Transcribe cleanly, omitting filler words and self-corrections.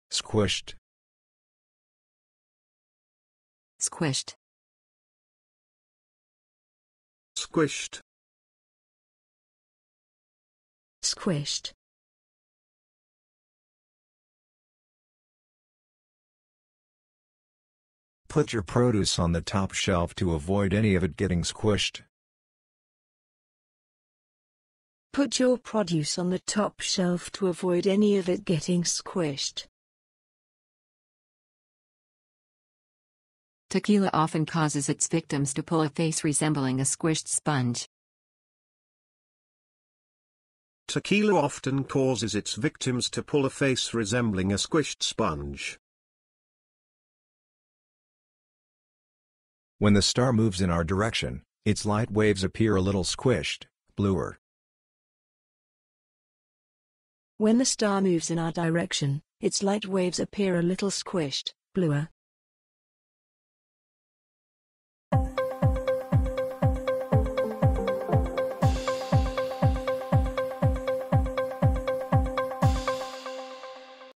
Squished. Squished. Squished. Squished. Put your produce on the top shelf to avoid any of it getting squished. Put your produce on the top shelf to avoid any of it getting squished. Tequila often causes its victims to pull a face resembling a squished sponge. Tequila often causes its victims to pull a face resembling a squished sponge. When the star moves in our direction, its light waves appear a little squished, bluer. When the star moves in our direction, its light waves appear a little squished, bluer.